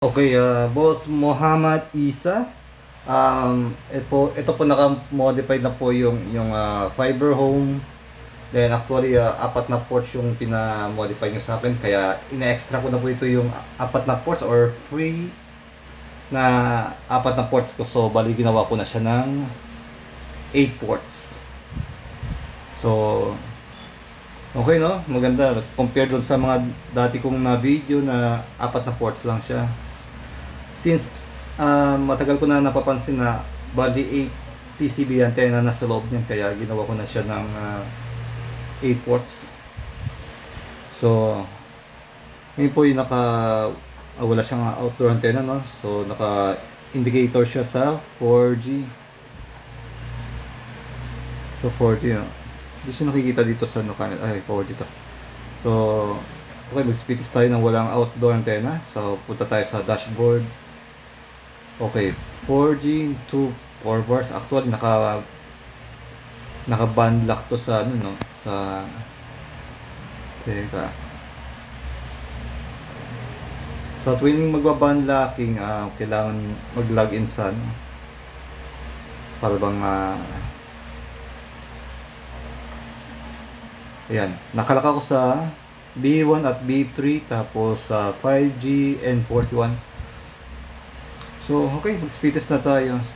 Okay, Boss Muhammad Isa. Ito po naka-modified na po yung fiber home. Then actually, apat na ports yung pina-modify nyo sa akin. Kaya ina-extra ko na po ito yung apat na ports or free na apat na ports ko. So, bali ginawa ko na siya ng 8 ports. So, okay no? Maganda. Compared doon sa mga dati kong na video na apat na ports lang siya. Since matagal ko na napapansin na bali 8 PCB antenna nasa loob niyan, kaya ginawa ko na siya ng 8 ports. So, ngayon po yung wala siyang outdoor antenna, no? So, naka-indicator siya sa 4G. So, 4G, no? Hindi siya nakikita dito sa camera. Ay, 4G to. So, okay, mag-speed test tayo ng walang outdoor antenna. So, punta tayo sa dashboard. Okay, 4G to 4 bars. Actually, naka-band lock to sa ano, no? Sa teka. So, tuwing magba-band locking, kailangan mag-login sa ano, para bang ayan, nakalak ako sa B1 at B3, tapos sa 5G and 41. So, okay, mag-speed test na tayo. So,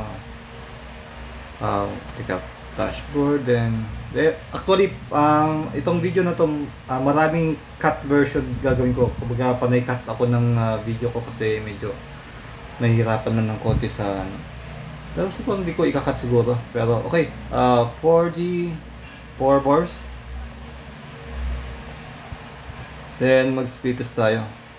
teka, dashboard, then actually, itong video na to, maraming cut version gagawin ko. Kumbaga, panay-cut ako ng video ko kasi medyo nahihirapan na ng konti sa ano. Pero siguro hindi ko ikakat siguro. Pero, okay, 4G, 4 bars. Then, mag-speed test tayo.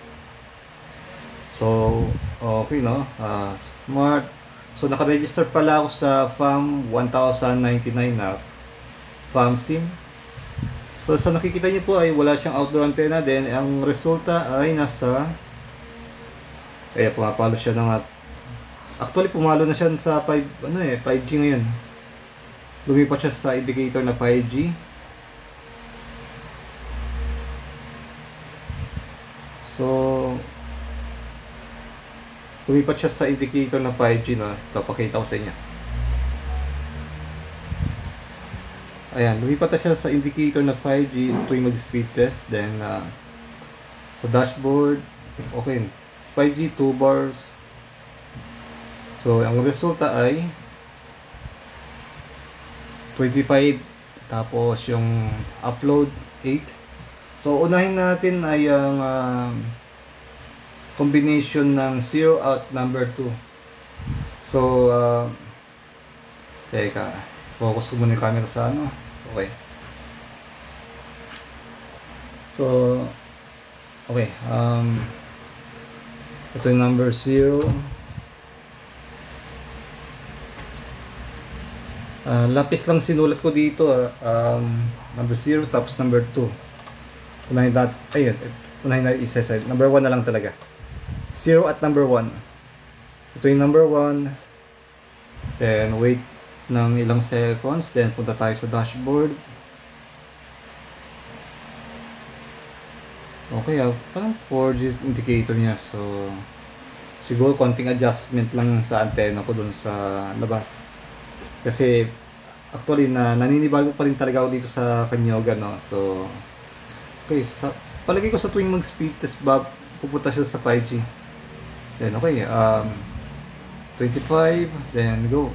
So, okay no, smart. So, naka-register pala ako sa FAM 1099 na FAM SIM. So, sa nakikita niyo po ay wala siyang outdoor antenna. Then, ang resulta ay nasa, kaya pumapalo siya ng, actually pumalo na siya sa 5G ngayon. Lumipat siya sa indicator na 5G. So, lumipat siya sa indicator na 5G na ito, pakita ko sa inyo. Ayan, lumipat na siya sa indicator na 5G so tuwing mag-speed test. Then, sa dashboard, okay, 5G 2 bars. So, ang resulta ay 25, tapos yung upload 8. So, unahin natin ay ang combination ng 0 at number 2. So, teka, focus ko muna yung camera sa ano. Okay. So, okay, ito yung number 0. Lapis lang sinulat ko dito, number 0 tapos number 2. Unahin natin, ayun, unahin natin isa-isa. Number 1 na lang talaga. 0 at number 1. Ito yung number 1. Then, wait ng ilang seconds. Then, punta tayo sa dashboard. Okay, parang 4G indicator niya. So, siguro konting adjustment lang sa antenna ko dun sa labas. Kasi, actually, naninibago pa rin talaga ako dito sa Kanyoga, no? So, okay, palagay ko sa tuwing mag-speed test, pupunta siya sa 5G. Then, okay, 25, then go.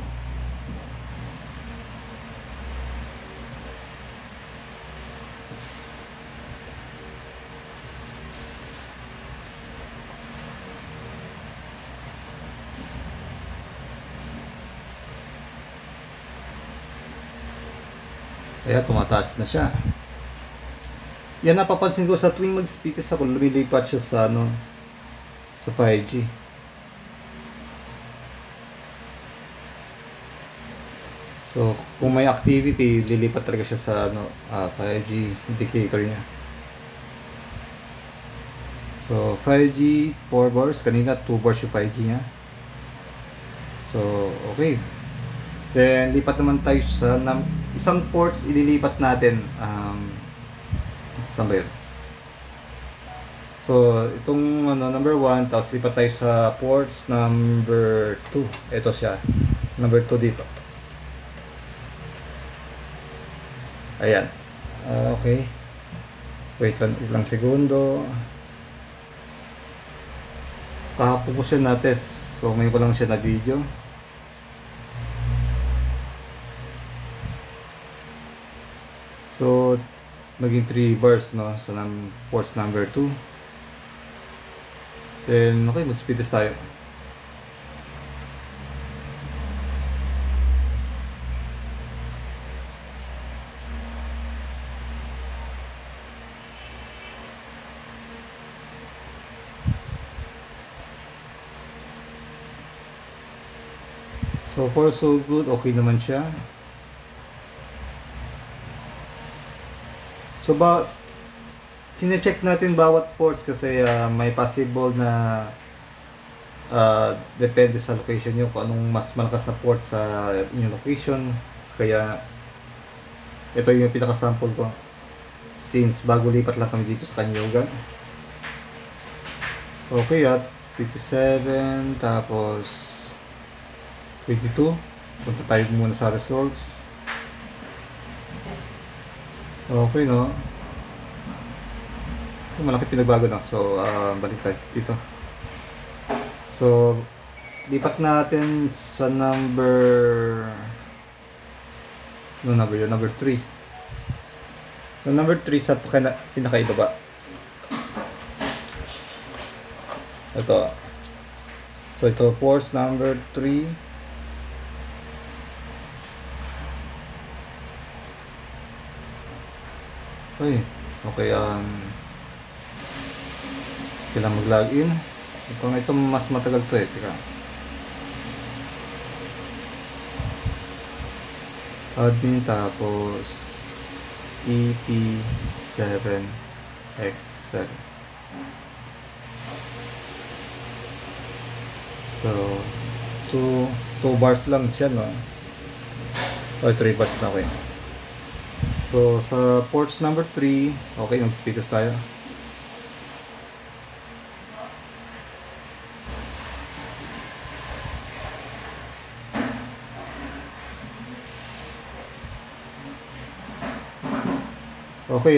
Kaya tumataas na siya. Yan, napapansin ko sa tuwing mag-speed test ako, lumilipat siya sa ano, sa 5G. So, kung may activity, lilipat talaga siya sa ano, 5G indicator niya. So, 5G 4 bars, kanina 2 bars yung 5G niya. So, okay. Then, lipat naman tayo sa isang ports, ililipat natin. Saan ba yun? So, So, itong ano, number 1, tapos lipat tayo sa ports number 2. Ito siya. Number 2 dito. Ayan. Okay. Wait lang, ilang segundo. Kahapon ko siya na-test. So, ngayon ko lang siya na-video. So, naging 3 bars, no? Sa ports number 2. Then, okay, mag-speed test tayo. So far so good, okay naman siya. So sine-check natin bawat ports kasi may possible na depende sa location nyo kung anong mas malakas na port sa inyong location. Kaya ito yung pinaka-sample ko since bago lipat lang kami dito sa Kanyugan. Okay, at 57 tapos 22. Punta tayo muna sa results. Okay, no? Malaki pinagbago na. So, balik tayo dito. So, lipat natin sa number 3. So, number 3 sa pinakaibaba. Ito. So, ito ports number 3. Okay, kailangan mag-login. Ito mas matagal to Teka. Admin tapos EP7X7. So, 2 bars lang siya, no? 3 bars na, okay. So, sa ports number 3, okay, mag-speed test tayo. Okay,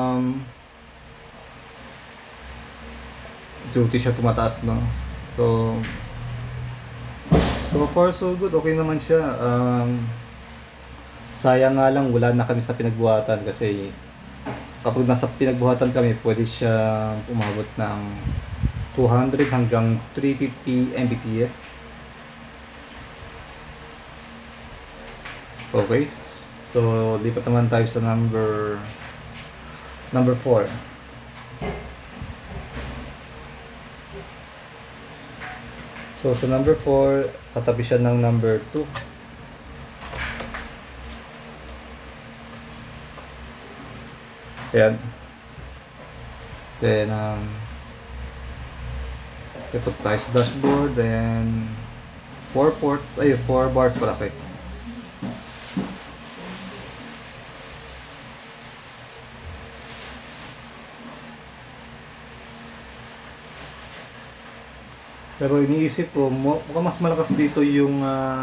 duty siya tumataas, no? So far so good, okay naman siya. Sayang nga lang wala na kami sa pinagbuhatan kasi kapag nasa pinagbuhatan kami pwede siya umabot ng 200 hanggang 350 Mbps. Okay, so lipat naman tayo sa number 4. So sa number 4 katabi siya ng number 2. Ayan. Then, ito tayo sa dashboard. Then, 4 bars pala kayo. Pero iniisip ko, mukhang mas malakas dito yung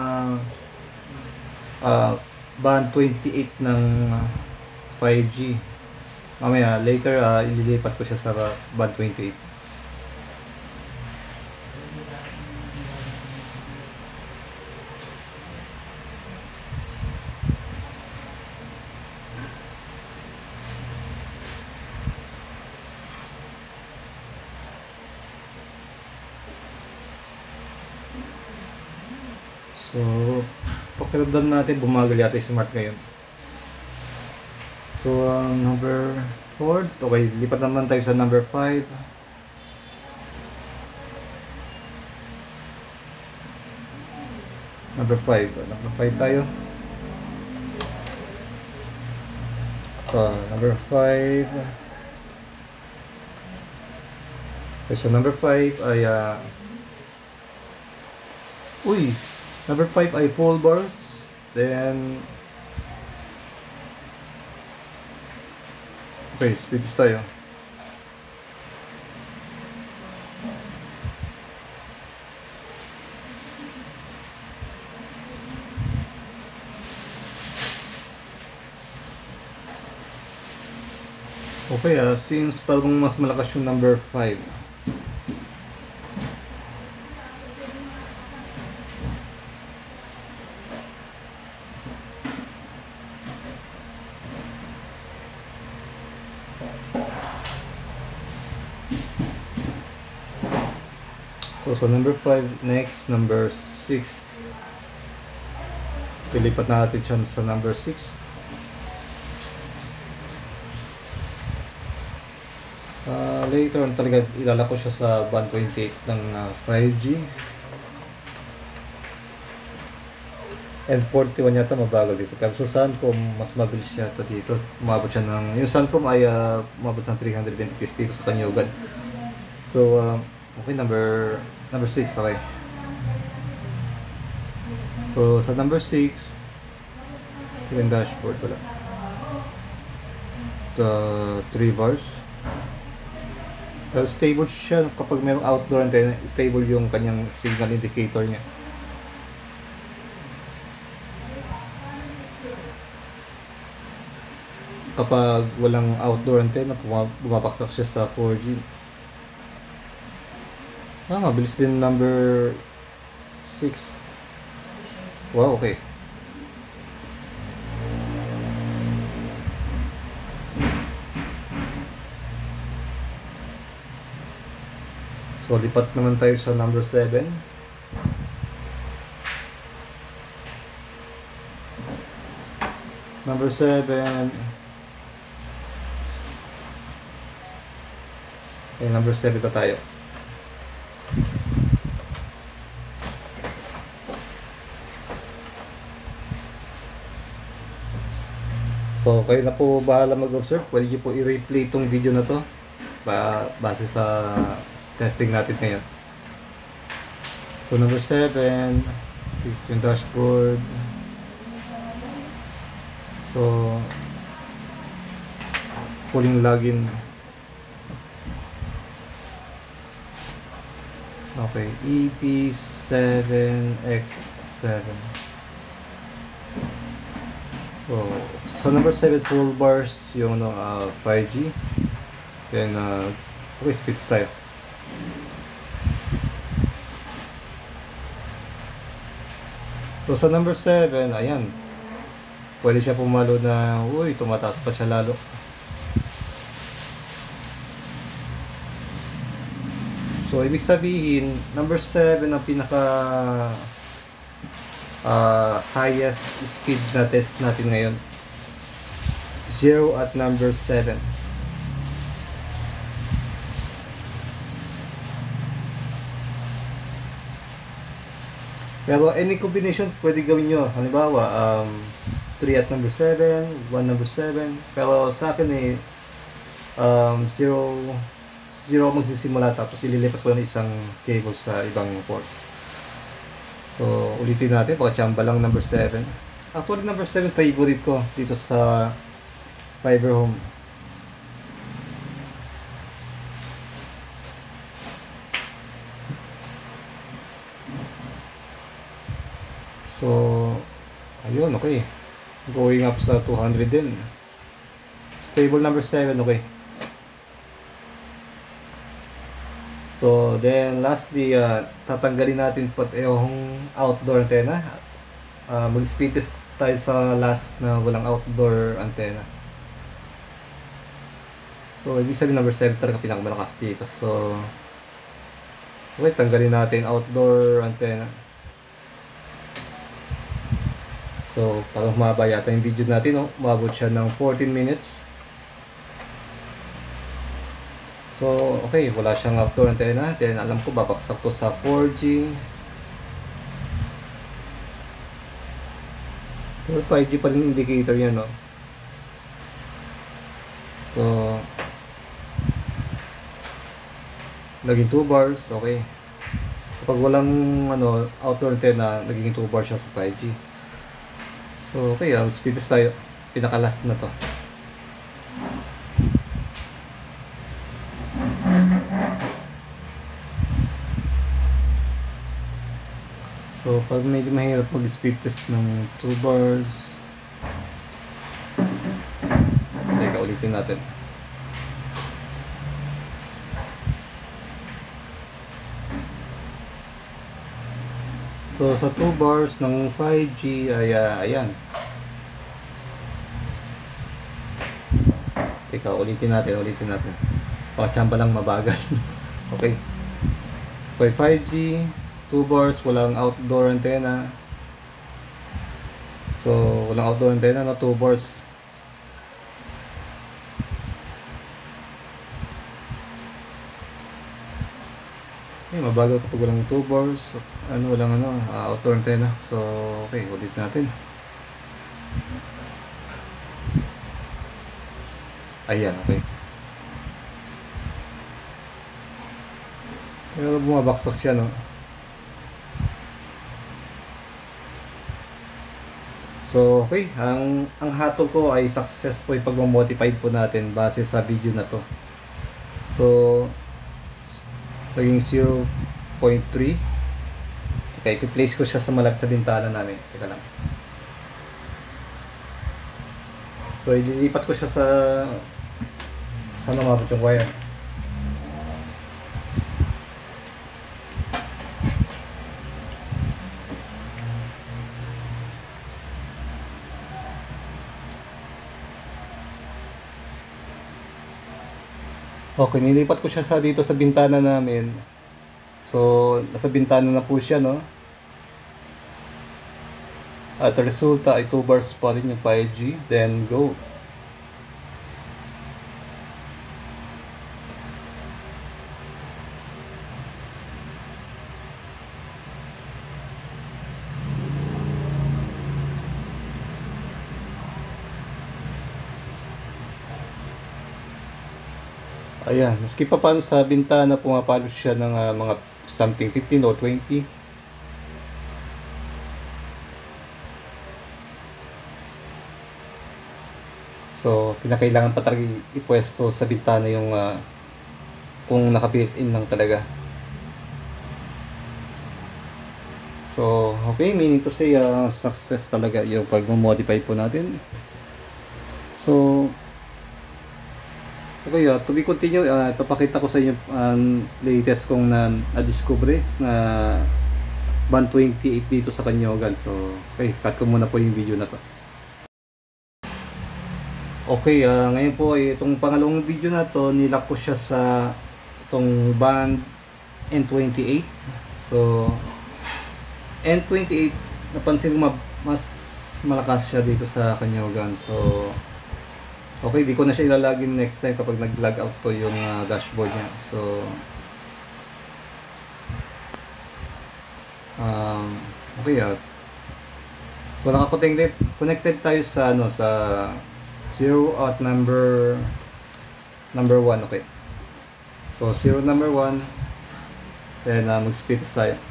band 28 ng 5G. Mamaya, later, ililipat ko siya sa band 28. So, pakiramdam natin, bumagal yata yung smart ngayon. So, number 4. Okay, lipat naman tayo sa number 5. Number 5. Number 5 tayo. So, number 5. Okay, so number 5 ay number 5 ay full bars. Then okay, speed test tayo. Okay, since parang mas malakas yung number 5. So number 5, next number 6. Pilipat natin siya sa number 6. Later on talaga ilalako siya sa band 28 ng 5G. And 41 yata mabagal dito. Kasi sa Suncom, mas mabilis yata dito. Umabot siya ng, yung Suncom ay umabot ng 300 Mbps dito sa Kanyugan. So, okay, number 6, okay. So, sa number 6, yung dashboard pala. 3 bars. So, stable siya kapag mayroong outdoor antenna, stable yung kanyang signal indicator niya. Kapag walang outdoor antenna, bumabaksak siya sa 4G. Mabilis din number 6. Wow, okay. So, lipat naman tayo sa number 7. Number 7. Okay, number 7 pa tayo. So, kayo na po bahala mag-observe. Pwede nyo po i-replay itong video na to base sa testing natin ngayon. So, number 7, this yung dashboard. So, pulling login. Okay, EP7X7. So, sa number 7 full bars yung 5G. Then, okay, speed tayo. So, sa number 7, ayan. Pwede siya pumalo na, uy, tumataas pa siya lalo. So, ibig sabihin, number 7 ang pinaka highest speed na test natin ngayon. 0 at number 7. Pero any combination pwede gawin nyo. Halimbawa, 3 at number 7, 1 number 7. Pero sa akin 0 magsisimula tapos ililipat ko ng isang cable sa ibang ports. So, ulitin natin. Pakachamba lang number 7. Actually, number 7 favorite ko dito sa Fiber Home. So, ayun, okay. Going up sa 200 din. Stable number 7, okay. So, then lastly, tatanggalin natin yung outdoor antenna. Mag-speed test tayo sa last na walang outdoor antenna. So, ibig sabihin number 7 talaga pinakamalakas dito. So, okay, tanggalin natin outdoor antenna. So, parang humaba yata yung video natin, no? Umabot siya ng 14 minutes. So, okay, wala siyang outdoor antenna. Then, alam ko, babaksak ko sa 4G. Pero 5G pa rin indicator yan, no? So, naging 2 bars, okay. Kapag walang outdoor antenna, naging 2 bars siya sa 5G. So, okay, speed test tayo. Pinaka-last na to. So, pag medyo mahirap mag-speed test ng 2 bars, teka, ulitin natin. So sa 2 bars ng 5G ay ayan. Teka, ulitin natin. Pakachamba lang mabagal. Okay. Okay, 5G, 2 bars, walang outdoor antenna. So, walang outdoor antenna na 2 bars. Okay, mabagal kapag walang 2 bars. Walang outdoor antenna. So, okay, ulit natin. Ayan, okay. Pero bumabaksak siya, no? So, okay. Ang hatol ko ay successful yung pag-modify po natin base sa video na to. So, naging 0.3. Okay, i-place ko siya sa malapit sa bintana namin. Teka lang. So, ililipat ko siya sa saan umabot yung wire. Okay, nilipat ko siya dito sa bintana namin. So, nasa bintana na po siya, no? At resulta ay 2 bars pa rin yung 5G. Then, go. Ayan, maski pa paano sa bintana pumapalo siya ng mga something 15 or 20. So, kinakailangan pa talaga ipwesto sa bintana yung kung naka-built-in lang talaga. So, okay, meaning to say success talaga yung pag-modify po natin. So, okay, to be continued, ipapakita ko sa inyo latest kong na-discover na band 28 dito sa Canyogan. So, okay, cut ko muna po yung video na to. Okay, ngayon po itong pangalawang video na to, nilock ko siya sa itong band N28. So, N28, napansin ko mas malakas siya dito sa Canyogan. So, okay, di ko na siya ilalagin next time kapag nag-log out to yung dashboard niya. So, okay, so naka-connected tayo sa sa 0 out number 1, okay. So 0 number 1, then mag-split test tayo.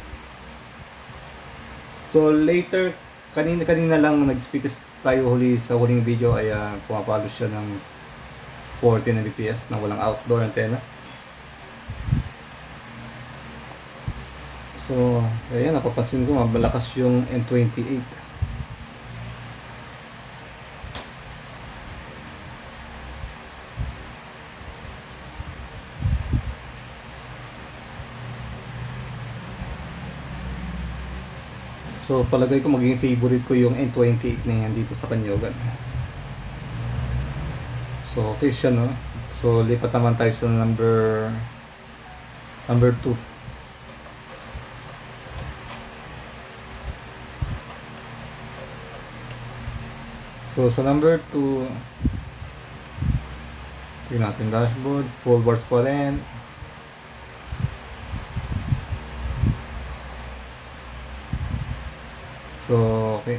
So later, kanina lang nag-split test tayo sa huling video ay pumapalo siya ng 14 Mbps na walang outdoor antenna. So, ayan, napapansin ko malakas yung N28. So, palagay ko magiging favorite ko yung N28 na yan dito sa Canyogan. So, okay siya, no? So, lipat naman tayo sa number 2. So, sa number 2, tingnan natin dashboard, full bars pa rin. So, okay.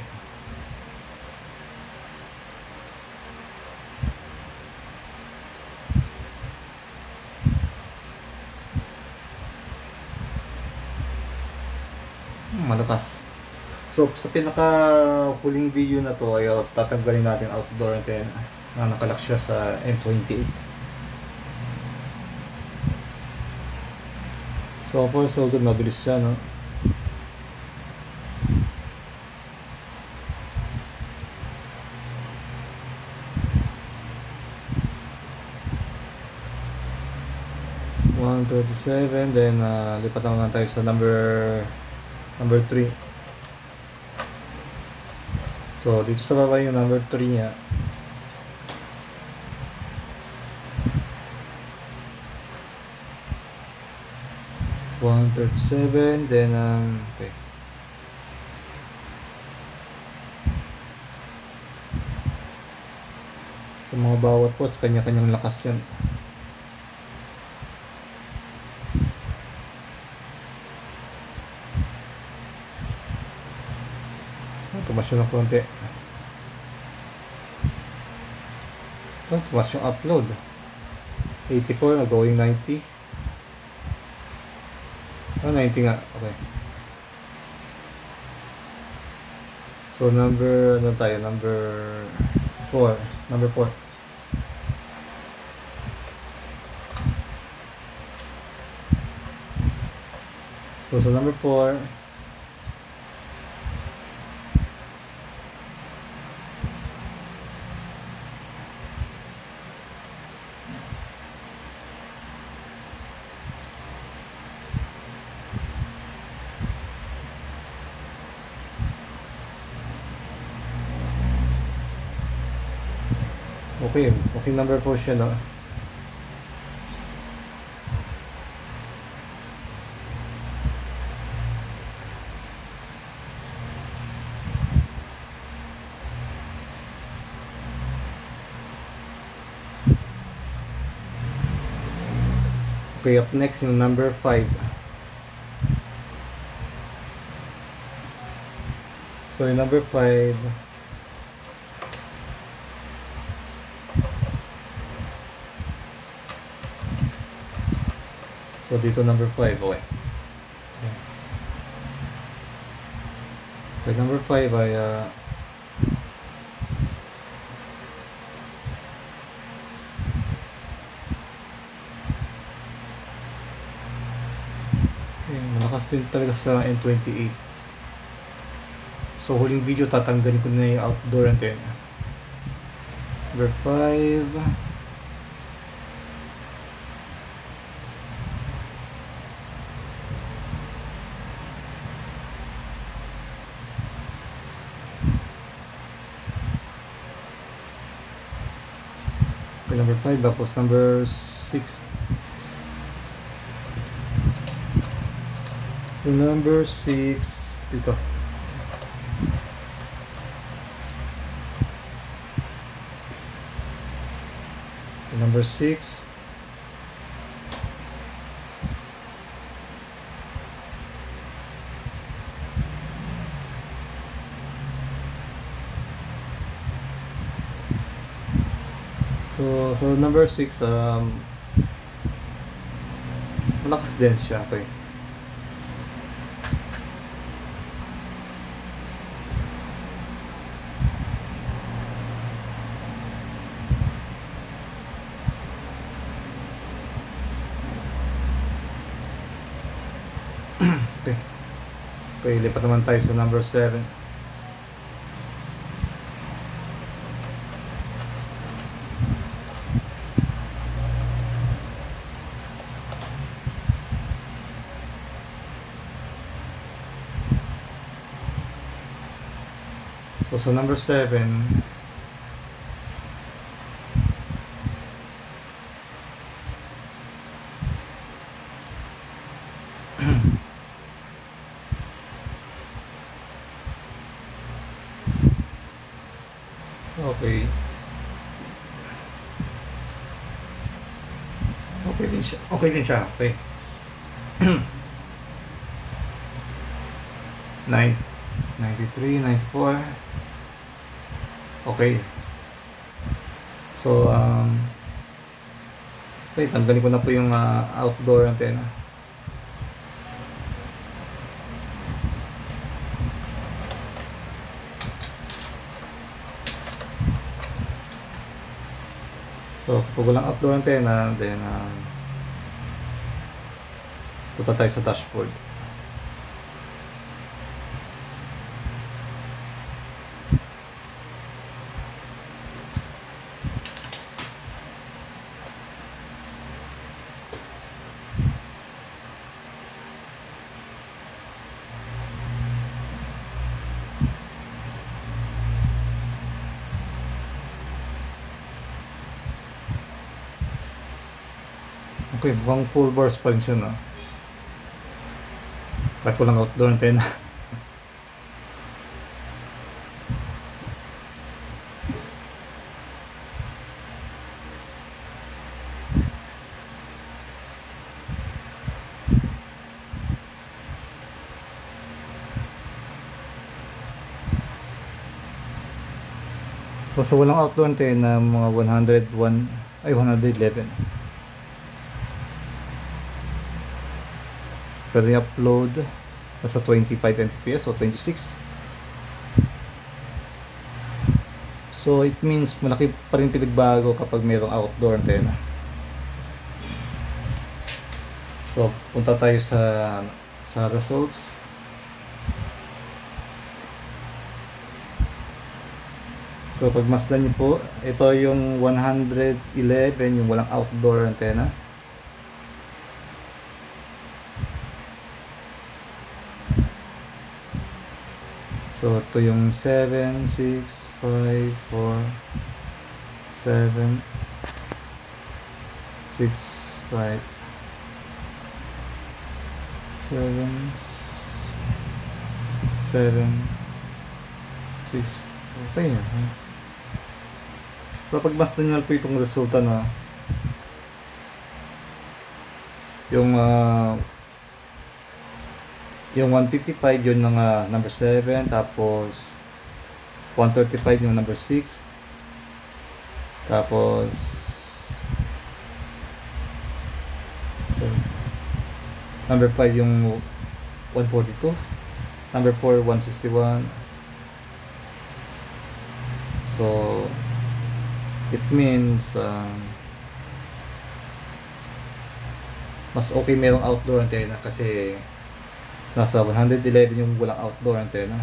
Malakas. So, sa pinaka huling video na to ay tatanggalin natin outdoor antenna na nakalock siya sa N28. So, for so good, mabilis siya, no? Then lipat naman tayo sa number 3. So, dito sa baba yung number 3 niya. $137, then okay. So mga bawat pots kanya-kanyang lakas yan. Tumas yun ng konti. Tumas yung upload. 84 going 90. 90 nga. Okay. So number ano tayo? Number 4. Number 4. So number 4. Okay, number 4 siya, no? Okay, up next yung number 5. So yung number 5, so dito number 5, okay. So number 5 ay malakas din talaga sa N28. So huling video tatanggalin ko na yung outdoor antenna. Number 5. Okay, number 5, tapos number 6. Yung number 6 dito. Yung number 6. So number 6, malakas din siya. Okay. Okay, lipat naman tayo sa number 7. So number 7, okay. Okay din siya. Okay din siya. Okay. 93, 94. Okay. So okay, tanggalin ko na po yung outdoor antenna. So kapag walang outdoor antenna, then punta tayo sa dashboard. Okay, mukhang full bar suspension na. Ba't walang outdoor antena? So sa walang outdoor antena, mga 101 ay 111. Pwede i-upload sa 25 Mbps o 26. So it means malaki pa rin pinagbago kapag mayroong outdoor antenna. So punta tayo sa results. So pag masdan niyo po, ito yung 111, yung walang outdoor antenna. So ito yung 7, 6, 5, 4, 7, 6, 5, 7, 7, 6. Okay na. So pag masdan nyo po itong resulta na yung 155 yun ng number 7, tapos 135 yung number 6, tapos number 5 yung 142, number 4 161. So it means mas okay mayroong outdoor antenna kasi nasa 111 yung walang outdoor antenna.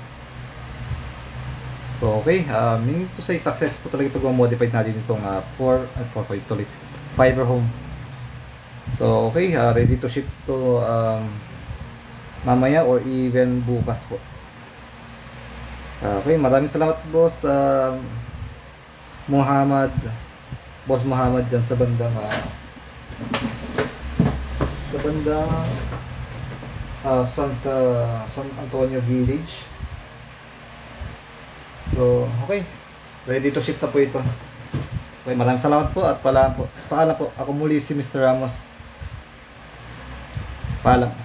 So okay, meaning to say success po talaga pag-modify natin itong 4 fiber home. So okay, ready to ship to mamaya or even bukas po. Okay, maraming salamat boss Boss Muhammad dyan sa bandang San Antonio Village. So, okay. Ready to ship na po ito. Okay, maraming salamat po at paalam po. Ako muli si Mr. Ramos. Paalam.